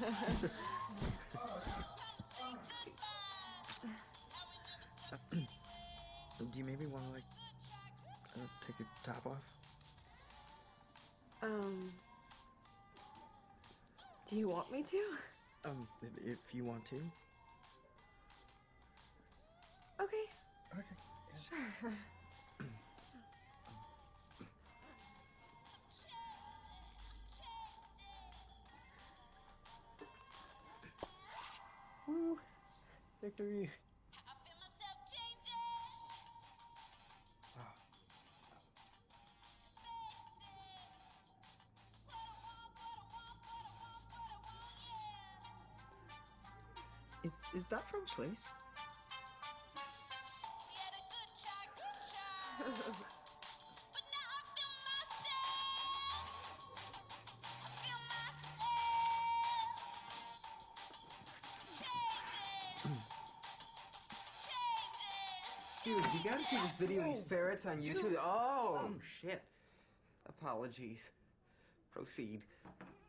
Do you maybe want to, like, take your top off? Do you want me to? If you want to. Okay. Okay. Yeah. Sure. Woo! Victory! Oh. Is that French lace? Dude, you gotta see this video of these ferrets on YouTube. Dude. Oh, shit. Apologies. Proceed.